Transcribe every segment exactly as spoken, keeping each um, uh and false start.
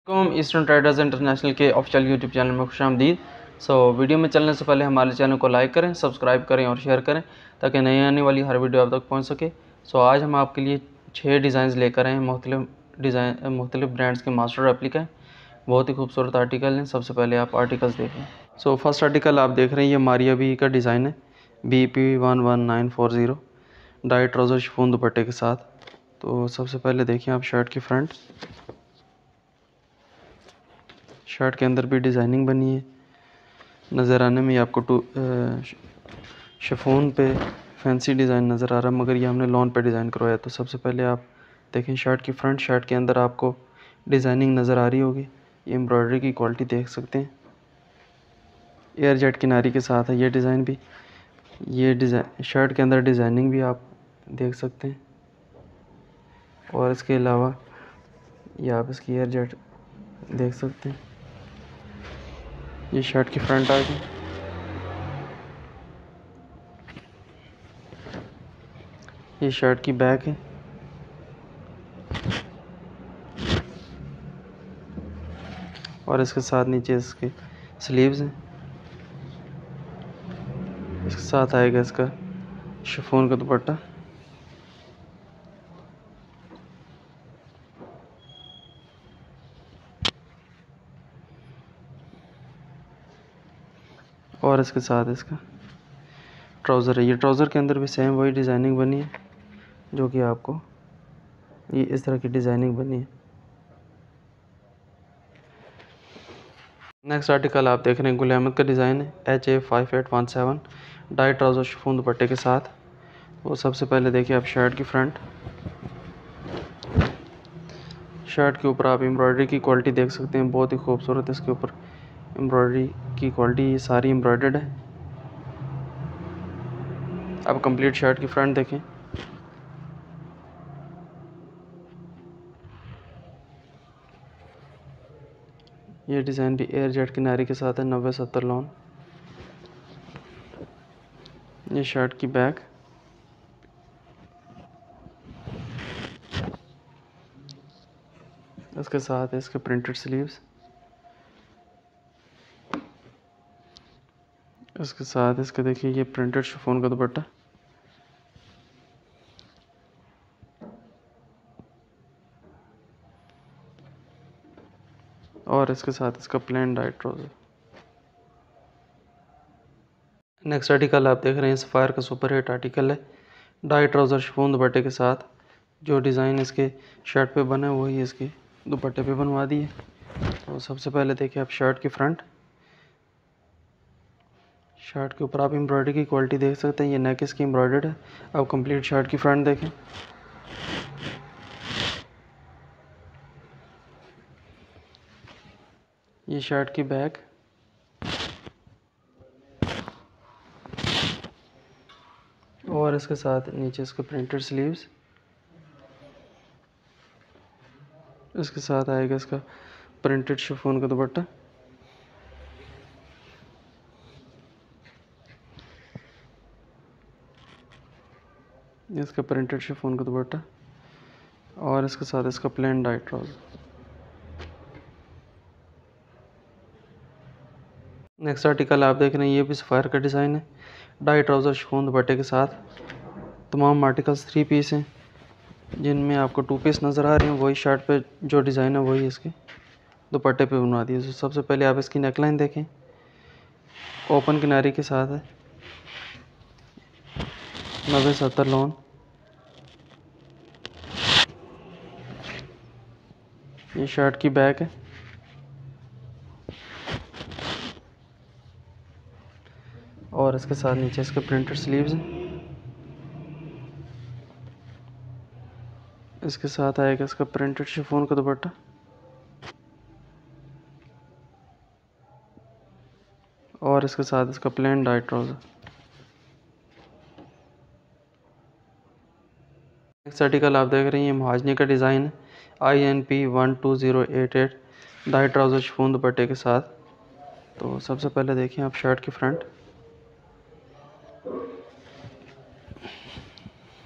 हम Eastern Traders International के official YouTube channel में खुशामदीद। सो वीडियो में चलने से पहले हमारे चैनल को लाइक करें, सब्सक्राइब करें और शेयर करें ताकि नई आने वाली हर वीडियो आप तक पहुंच सके। सो आज हम आपके लिए छः डिज़ाइंस लेकर आए हैं, मुख्तलिफ डिज़ाइन मुख्तलिफ ब्रांड्स के मास्टर रेप्लिका। बहुत ही खूबसूरत आर्टिकल हैं। सबसे पहले आप आर्टिकल्स देखें। सो फर्स्ट आर्टिकल आप देख रहे हैं, ये मारिया बी का डिज़ाइन है, B P one one nine four zero, dye trouser chiffon दुपट्टे के साथ। तो सबसे पहले देखिए आप शर्ट की फ्रंट। शर्ट के अंदर भी डिज़ाइनिंग बनी है। नज़र आने में आपको टू शिफॉन पे फैंसी डिज़ाइन नज़र आ रहा है, मगर ये हमने लॉन पे डिज़ाइन करवाया। तो सबसे पहले आप देखें शर्ट की फ्रंट। शर्ट के अंदर आपको डिज़ाइनिंग नज़र आ रही होगी। ये एम्ब्रॉयडरी की क्वालिटी देख सकते हैं, एयर जेट किनारी के साथ है ये डिज़ाइन भी। ये डिज़ाइन शर्ट के अंदर डिज़ाइनिंग भी आप देख सकते हैं, और इसके अलावा ये आप इसकी एयर जेट देख सकते हैं। ये शर्ट की फ्रंट आ गई। ये शर्ट की बैक है। और इसके साथ नीचे इसके स्लीव्स हैं। इसके साथ आएगा इसका शिफॉन का दुपट्टा। और इसके साथ इसका ट्राउज़र है। ये ट्राउज़र के अंदर भी सेम वही डिज़ाइनिंग बनी है, जो कि आपको ये इस तरह की डिज़ाइनिंग बनी है। नेक्स्ट आर्टिकल आप देख रहे हैं, गुल अहमद का डिज़ाइन है, H A five eight one seven, dye trouser chiffon दुपट्टे के साथ। वो सबसे पहले देखिए आप शर्ट की फ्रंट। शर्ट के ऊपर आप एम्ब्रॉयडरी की क्वालिटी देख सकते हैं, बहुत ही खूबसूरत है। इसके ऊपर एम्ब्रॉयडरी की क्वालिटी ये सारी एम्ब्रॉयडर्ड है। अब कंप्लीट शर्ट की फ्रंट देखें। ये डिज़ाइन भी एयर जेट किनारी के साथ है, नब्बे सत्तर लॉन। ये शर्ट की बैक। इसके साथ है इसके प्रिंटेड स्लीव्स। इसके साथ इसके देखिए ये प्रिंटेड शिफॉन का दुपट्टा। और इसके साथ इसका plain dye trouser. Next article आप देख रहे हैं, सफ़ायर का सुपर हिट आर्टिकल है, डाई ट्राउज़र शिफॉन दुपट्टे के साथ। जो डिज़ाइन इसके शर्ट पे बना है वही इसके दुपट्टे पे बनवा दिए। तो सबसे पहले देखिए आप शर्ट की फ्रंट। शर्ट के ऊपर आप एम्ब्रॉयडरी की क्वालिटी देख सकते हैं, ये नेक इसकी एम्ब्रॉयडर्ड है। अब कंप्लीट शर्ट की फ्रंट देखें। ये शर्ट की बैक। और इसके साथ नीचे इसके प्रिंटेड स्लीव्स। इसके साथ आएगा इसका प्रिंटेड शिफॉन का दुपट्टा। इसका प्रिंटेड शिफॉन का दुपट्टा। और इसके साथ इसका plain dye trouser. Next article आप देख रहे हैं, ये भी सफ़ायर का डिज़ाइन है, डाई ट्राउज़र शिफॉन दुपट्टे के साथ। तमाम आर्टिकल्स थ्री पीस हैं, जिनमें आपको टू पीस नज़र आ रहे हैं। वही शर्ट पे जो डिज़ाइन है वही इसके दुपट्टे पे बनवा दिए। तो सबसे पहले आप इसकी नेकलाइन देखें, ओपन किनारी के साथ है, नब्बे सत्तर लॉन। ये शर्ट की बैक है। और इसके साथ नीचे इसके प्रिंटेड स्लीव्स हैं। इसके साथ आएगा इसका प्रिंटेड शिफॉन का दुपट्टा। और इसके साथ इसका plain dye trouser. Next article आप देख रहे हैं, ये महाजनी का डिज़ाइन है, I N P one two zero eight eight, dye trouser chiffon दुपट्टे के साथ। तो सबसे पहले देखिए आप शर्ट की फ्रंट।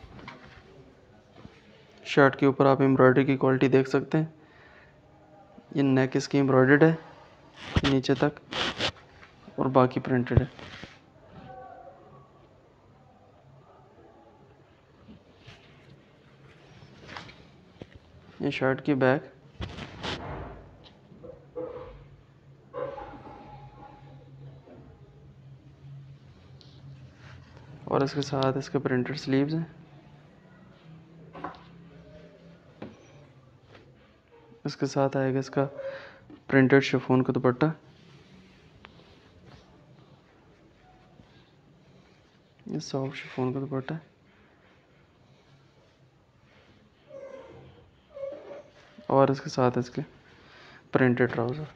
शर्ट के ऊपर आप एम्ब्रॉयडरी की क्वालिटी देख सकते हैं, ये नेक इसकी एम्ब्रॉयडर्ड है नीचे तक और बाकी प्रिंटेड है। ये शर्ट की बैक, और इसके साथ इसके प्रिंटेड स्लीव्स हैं। इसके साथ आएगा इसका प्रिंटेड शिफॉन का दुपट्टा। ये सॉफ्ट शिफॉन का दुपट्टा है और इसके साथ इसके प्रिंटेड ट्राउज़र।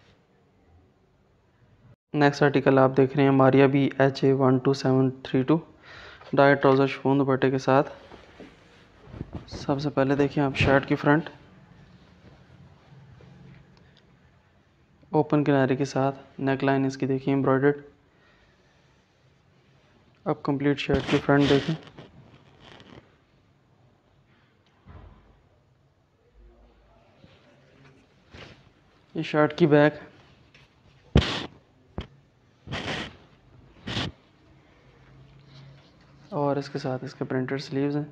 नेक्स्ट आर्टिकल आप देख रहे हैं Maria B H A one two seven three two dye trouser chiffon दुपट्टे के साथ। सबसे पहले देखिए आप शर्ट की फ्रंट ओपन किनारे के साथ, नेक लाइन इसकी देखिए एम्ब्रॉयडर्ड। अब कंप्लीट शर्ट की फ्रंट देखें। ये शर्ट की बैक, और इसके साथ इसके प्रिंटेड स्लीव्स हैं।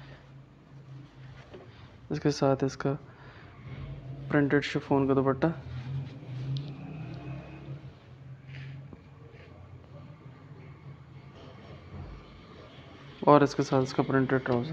इसके साथ इसका प्रिंटेड शिफॉन का दुपट्टा और इसके साथ इसका प्रिंटेड ट्राउज़र।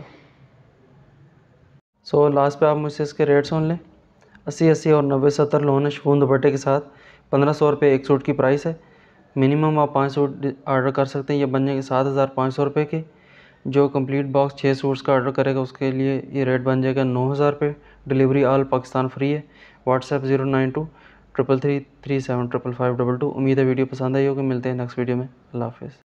सो लास्ट पे आप मुझसे इसके रेट सुन लें। अस्सी अस्सी और नब्बे सत्तर लोन है शिफॉन दुपट्टे के साथ। पंद्रह सौ रुपये एक सूट की प्राइस है। मिनिमम आप पाँच सूट ऑर्डर कर सकते हैं। ये बन जाएंगे सात हज़ार पाँच सौ रुपये के। जो कंप्लीट बॉक्स छः सूट्स का ऑर्डर करेगा उसके लिए ये रेट बन जाएगा नौ हज़ार रुपये। डिलीवरी ऑल पाकिस्तान फ्री है। WhatsApp zero nine two triple three three seven triple five double two. उम्मीद है वीडियो पसंद आई होगी। मिलते हैं नेक्स्ट वीडियो में। अल्लाह हाफ़िज़।